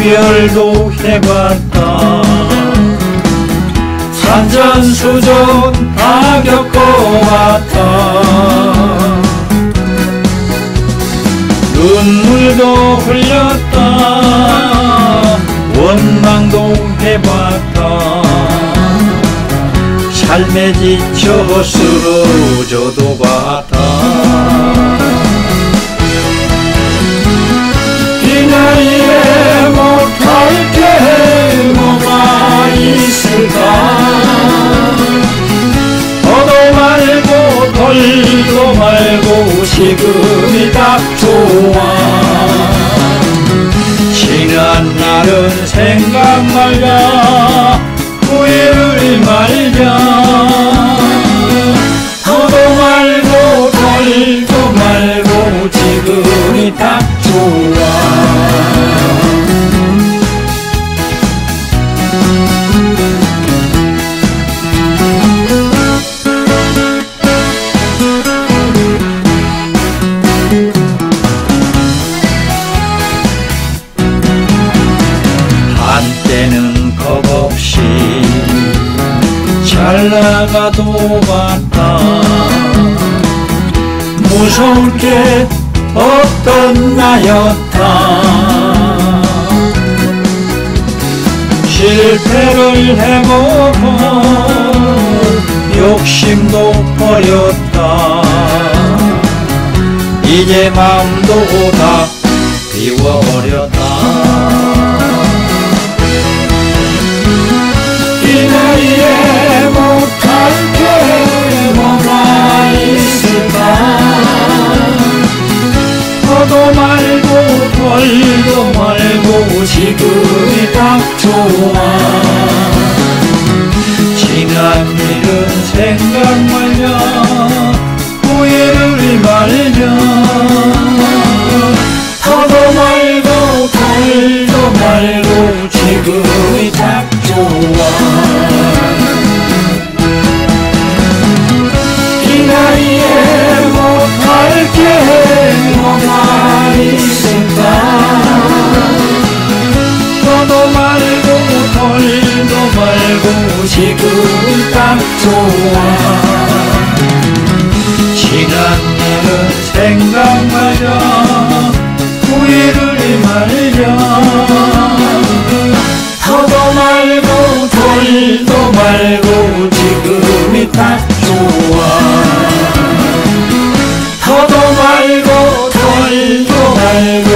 이별도 해봤다. 산전수전 다 겪어왔다. 눈물도 흘렸다. 원망도 해봤다. 삶에 지쳐 쓰러져도 봤다. 이 나이에 못할 게 뭐가 있을까. 더도 말고 덜도 말고 지금이 딱 좋아. 지난 날은 생각 말자. 후회를 말자. 더도 말고 덜도 말고 지금이 딱 좋아. 한때는 겁없이 잘 나가도 봤다. 무서울 게 없던 나였다. 실패를 해보고 욕심도 버렸다. 이제 마음도 다 비워버렸다. 이 나이에 못할 게 뭐가 있을까. 더도 말고 덜도 말고 지금이 딱 좋아. 지난 일은 생각 말자. 후회를 말자. 더도 말고 덜도 말고 지금이 딱 좋아. 이 나이에 못할 게 뭐가 있을까. 더도 말고 덜도 말고 지금이 딱 좋아. 지난 일은 생각 말자. 후회를 말자. 더도 말고 덜도 말고 지금이 딱 좋아. 더도 말고 덜도 말고